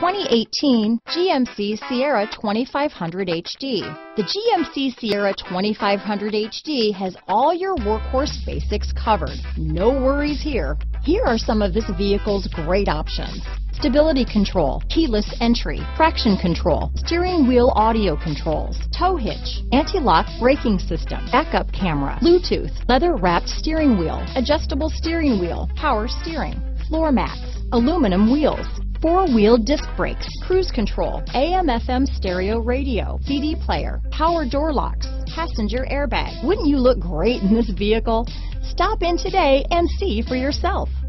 2018 GMC Sierra 2500 HD. The GMC Sierra 2500 HD has all your workhorse basics covered. No worries here. Here are some of this vehicle's great options: stability control, keyless entry, traction control, steering wheel audio controls, tow hitch, anti-lock braking system, backup camera, Bluetooth, leather-wrapped steering wheel, adjustable steering wheel, power steering, floor mats, aluminum wheels, four-wheel disc brakes, cruise control, AM/FM stereo radio, CD player, power door locks, passenger airbag. Wouldn't you look great in this vehicle? Stop in today and see for yourself.